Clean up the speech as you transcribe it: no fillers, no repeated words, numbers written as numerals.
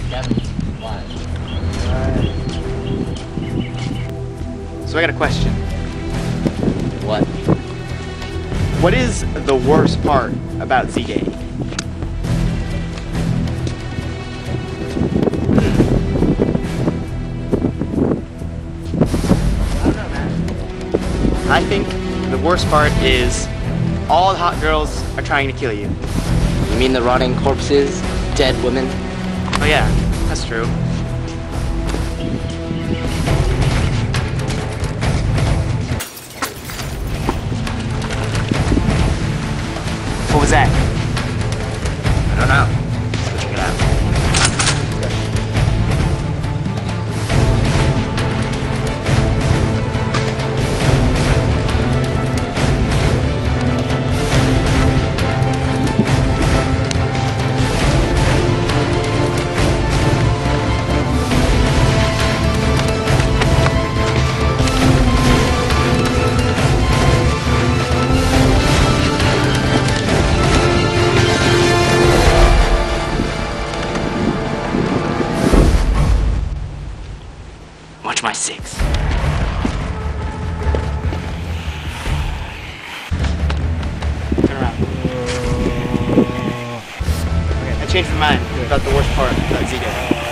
So I got a question. What? What is the worst part about Z-Gang? I don't know, man. I think the worst part is all the hot girls are trying to kill you. You mean the rotting corpses, dead women? Oh yeah, that's true. What was that? I don't know. Let's go check it out. Watch my 6. Turn around. Okay, I changed my mind about the worst part about Z-Gang.